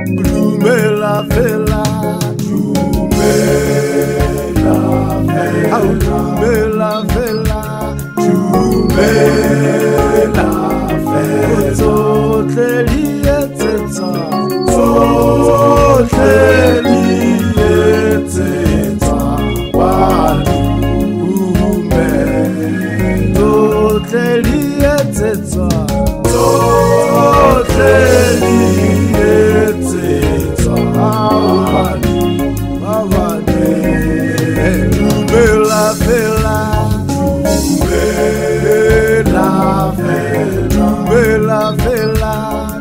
Dumela Feela, Dumela Feela, Dumela Feela, Dumela Feela. Tsohle lietsetsa, tsohle lietsetsa wadume. Tsohle lietsetsa, tsohle lietsetsa wadume. Dumela Feela, Dumela Feela, Dumela Feela,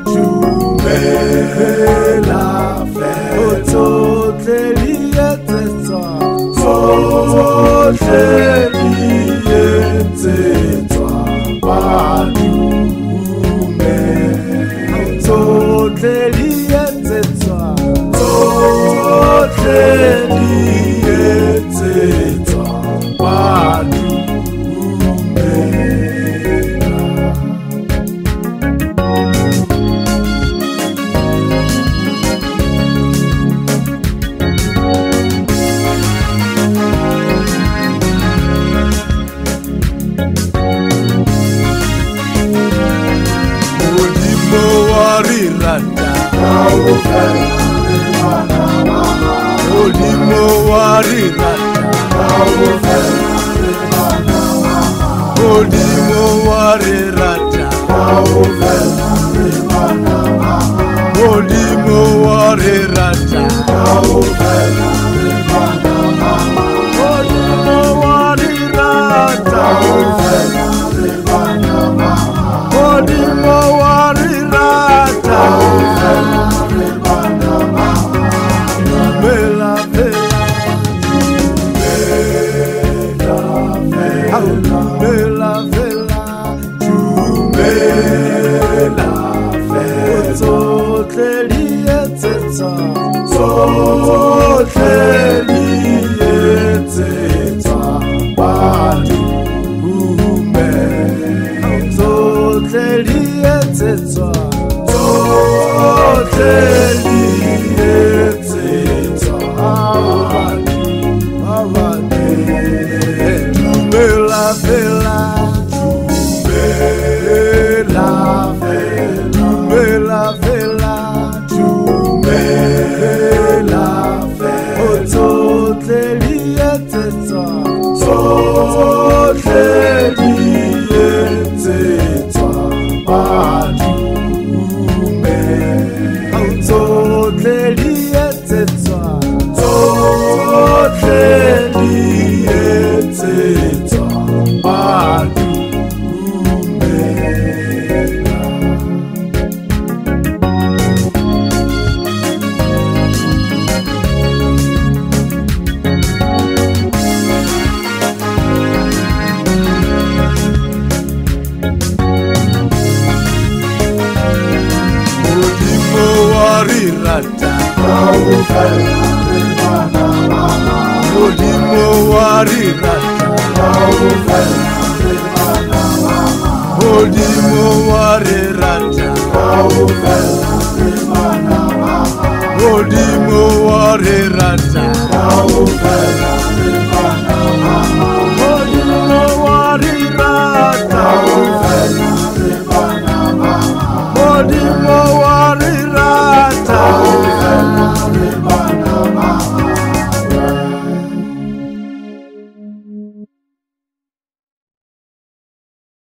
Dumela Feela. Tsohle lietsetsa, tsohle lietsetsa wadume. Tsohle lietsetsa, tsohle lietsetsa wadume. Olimo warirata, Olimo warirata, Olimo warirata, Olimo warirata, Olimo warirata. Dumela Feela, Dumela Feela, Dumela Feela. Tsohle lietsetsa, tsohle lietsetsa wadume. Tsohle lietsetsa, tsohle lietsetsa wadume. Dumela Feela, Dumela Feela, Dumela Feela, Dumela Feela. Tsohle lietsetsa, tsohle lietsetsa wadume. Tsohle lietsetsa, tsohle lietsetsa wadume. Olimo warirata, Olimo warirata, Olimo